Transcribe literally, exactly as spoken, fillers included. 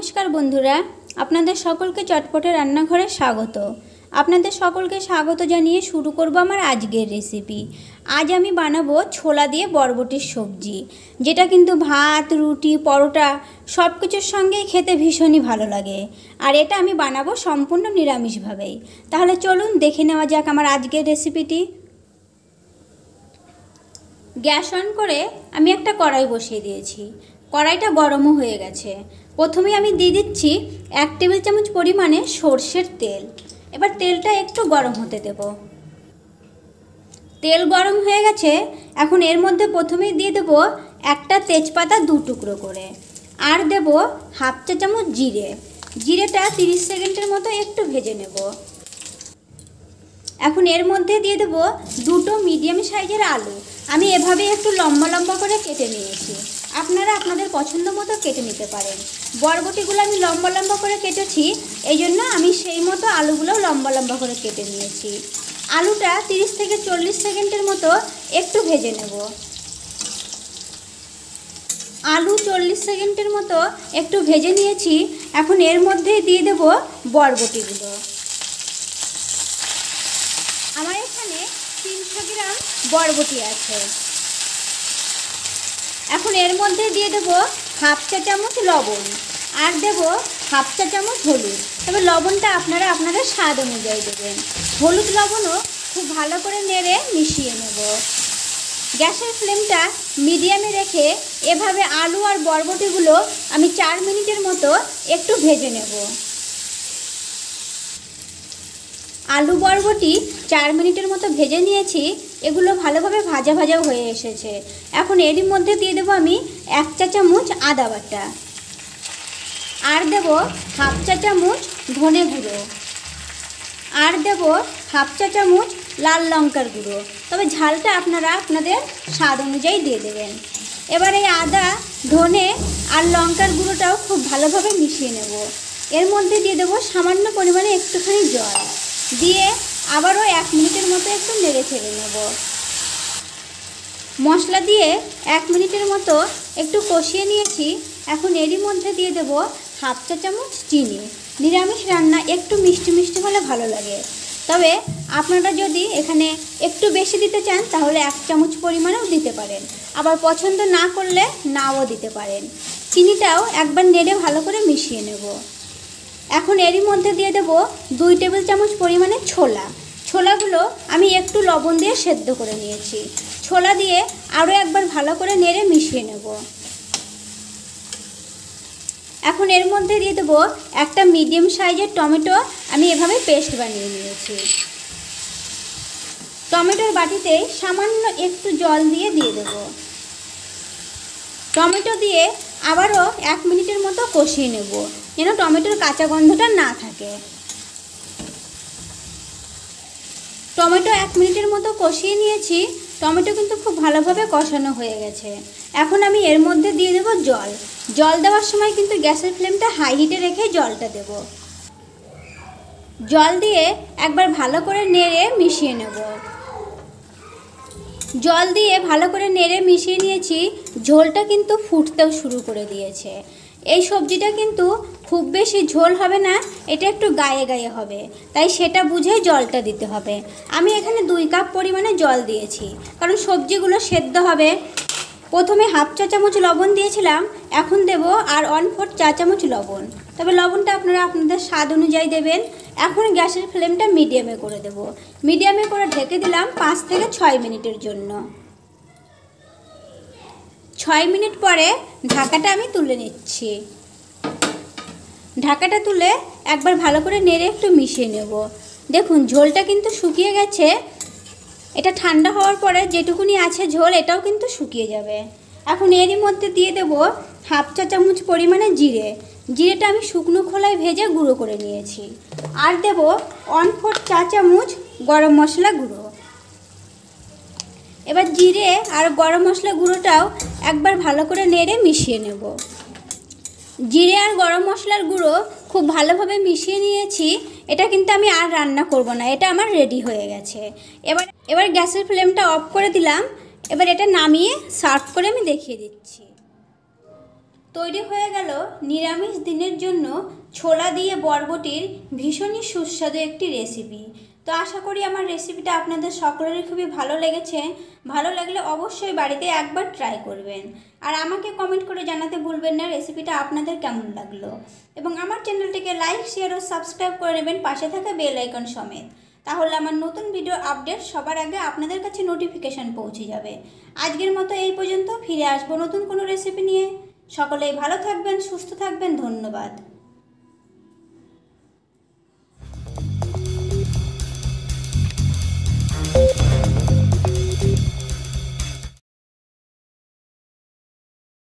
नमस्कार बंधुरा आपनादेर सकलके चटपटे रान्नाघरे स्वागत। आपनादेर सकलके स्वागत जानिए शुरू करब आमार आजकेर रेसिपि। आज आमी बानाबो छोला दिए बरबटिर सब्जी, जेटा किन्तु भात रुटी परोटा सब किछुर संगे खेते भीषण ही भालो लागे। और एटा आमी बानाबो सम्पूर्ण निरामिष भावेई। ताहले चलुन देखे नेওয়া যাক आमार आजकेर रेसिपिटी। ग्यास अन करे आमी एकटा कड़ाई बसिए दिएछि। कड़ाईटा गरमो हये गेछे। प्रथमे आमी दिए दिচ্ছি एक टेबिल चामच परिमाणे सर्षेर तेल। एबार तेलटा एकटु गरम होते देब। तेल गरम हये गेछे। एखन एर मध्य प्रथमेई दिए देब एकटा तेजपाता दु टुकरो करे आर देब हाफ चा चामच जिरे। जिरेटा तीस सेकेंडेर मतो एकटु भेजे नेब। एखन एर मध्य दिए देब दुटो मिडियाम साइजेर आलू। आमी एभाবে একটু লম্বা লম্বা করে কেটে নিয়েছি। আপনারা আপনাদের পছন্দ মতো কেটে নিতে পারেন। বরবটিগুলো আমি লম্বা লম্বা করে কেটেছি, এইজন্য আমি সেই মতো আলুগুলো লম্বা লম্বা করে কেটে নিয়েছি। আলুটা তিরিশ থেকে চল্লিশ সেকেন্ডের মতো একটু ভেজে নেব। আলু চল্লিশ সেকেন্ডের মতো একটু ভেজে নিয়েছি। এখন এর মধ্যে দিয়ে দেব বরবটিগুলো। আমার এখানে তিনশো গ্রাম বরবটি আছে। এখন এর মধ্যে দিয়ে দেব হাফ চা চামচ লবণ আর দেব হাফ চা চামচ হলুদ। তবে লবণটা আপনারা আপনাদের স্বাদ অনুযায়ী দেবেন। হলুদ লবণও খুব ভালো করে নেড়ে মিশিয়ে নেব। গ্যাসের ফ্লেমটা মিডিয়ামে রেখে এভাবে আলু আর বরবটিগুলো আমি চার মিনিটের মতো একটু ভেজে নেব। आलू बरबटी चार मिनिटर मतो भेजे निয়েছি। एगुलो भालोभाবে भाजा भाजा হয়ে এসেছে। এখন এরই মধ্যে দিয়ে দেব আমি এক চা চামচ আদা বাটা আর দেব হাফ চা চামচ ধনে গুঁড়ো আর দেব হাফ চা চামচ লাল লঙ্কার গুঁড়ো। তবে ঝালটা আপনারা আপনাদের স্বাদ অনুযায়ী দিয়ে দেবেন। এবার এই আদা ধনে আর লঙ্কার গুঁড়োটাও খুব ভালোভাবে মিশিয়ে নেব। এর মধ্যে দিয়ে দেব সামান্য পরিমাণে একটুখানি জল দিয়ে আবারও এক মিনিটের মতো একটু নেড়ে ছেড়ে নেব। মশলা দিয়ে এক মিনিটের মতো একটু কষিয়ে নিয়েছি। এখন এরই মধ্যে দিয়ে দেব হাফ চা চামচ চিনি। নিরামিষ রান্না একটু মিষ্টি মিষ্টি হলে ভালো লাগে। তবে আপনারা যদি এখানে একটু বেশি দিতে চান তাহলে এক চামচ পরিমাণেও দিতে পারেন। আবার পছন্দ না করলে নাও দিতে পারেন। চিনিটাও একবার নেড়ে ভালো করে মিশিয়ে নেব। এখন এরই মধ্যে দিয়ে দেব দুই টেবিল চামচ পরিমাণে ছোলা। ছোলাগুলো আমি একটু লবণ দিয়ে সেদ্ধ করে নিয়েছি। ছোলা দিয়ে আরও একবার ভালো করে নেড়ে মিশিয়ে নেব। এখন এর মধ্যে দিয়ে দেব একটা মিডিয়াম সাইজের টমেটো। আমি এভাবে পেস্ট বানিয়ে নিয়েছি। টমেটোর বাটিতে সামান্য একটু জল দিয়ে দিয়ে দেব। টমেটো দিয়ে আবারও এক মিনিটের মতো কষিয়ে নেব, যেন টমেটোর কাঁচা গন্ধটা না থাকে। টমেটো এক মিনিটের মতো কষিয়ে নিয়েছি। টমেটো কিন্তু খুব ভালোভাবে কষানো হয়ে গেছে। এখন আমি এর মধ্যে দিয়ে দেব জল। জল দেওয়ার সময় কিন্তু গ্যাসের ফ্লেমটা হাই হিটে রেখে জলটা দেব। জল দিয়ে একবার ভালো করে নেড়ে মিশিয়ে নেব। জল দিয়ে ভালো করে নেড়ে মিশিয়ে নিয়েছি। ঝোলটা কিন্তু ফুটতেও শুরু করে দিয়েছে। এই সবজিটা কিন্তু খুব বেশি ঝোল হবে না, এটা একটু গায়ে গায়ে হবে, তাই সেটা বুঝে জলটা দিতে হবে। আমি এখানে দুই কাপ পরিমাণে জল দিয়েছি, কারণ সবজিগুলো সেদ্ধ হবে। প্রথমে হাফ চা চামচ লবণ দিয়েছিলাম, এখন দেব আর ওয়ান ফোর্থ চা চামচ লবণ। তবে লবণটা আপনারা আপনাদের স্বাদ অনুযায়ী দেবেন। এখন গ্যাসের ফ্লেমটা মিডিয়ামে করে দেব। মিডিয়ামে করে ঢেকে দিলাম পাঁচ থেকে ছয় মিনিটের জন্য। ছয় মিনিট পরে ঢাকাটা আমি তুলে নিচ্ছি। ঢাকাটা তুলে একবার ভালো করে নেড়ে একটু মিশিয়ে নেব। দেখুন ঝোলটা কিন্তু শুকিয়ে গেছে। এটা ঠান্ডা হওয়ার পরে যেটুকুনি আছে ঝোল এটাও কিন্তু শুকিয়ে যাবে। এখন এরই মধ্যে দিয়ে দেব হাফ চা চামচ পরিমাণে জিরে। জিরেটা আমি শুকনো খোলায় ভেজে গুঁড়ো করে নিয়েছি। আর দেব ওয়ান ফোর্থ চা চামচ গরম মশলা গুঁড়ো। এবার জিরে আর গরম মশলা গুঁড়োটাও একবার ভালো করে নেড়ে মিশিয়ে নেব। জিরে আর গরম মশলার গুঁড়ো খুব ভালোভাবে মিশিয়ে নিয়েছি। এটা কিন্তু আমি আর রান্না করব না, এটা আমার রেডি হয়ে গেছে। এবার এবার গ্যাসের ফ্লেমটা অফ করে দিলাম। এবার এটা নামিয়ে সার্ভ করে আমি দেখিয়ে দিচ্ছি। তৈরি হয়ে গেল নিরামিষ দিনের জন্য ছোলা দিয়ে বরবটির ভীষণই সুস্বাদু একটি রেসিপি। তো আশা করি আমার রেসিপিটা আপনাদের সকলেরই খুবই ভালো লেগেছে। ভালো লাগলে অবশ্যই বাড়িতে একবার ট্রাই করবেন, আর আমাকে কমেন্ট করে জানাতে ভুলবেন না রেসিপিটা আপনাদের কেমন লাগলো। এবং আমার চ্যানেলটিকে লাইক, শেয়ার ও সাবস্ক্রাইব করে নেবেন পাশে থাকা বেল আইকন সমেত। তাহলে আমার নতুন ভিডিও আপডেট সবার আগে আপনাদের কাছে নোটিফিকেশান পৌঁছে যাবে। আজকের মতো এই পর্যন্ত, ফিরে আসবো নতুন কোনো রেসিপি নিয়ে। সকলেই ভালো থাকবেন, সুস্থ থাকবেন। ধন্যবাদ।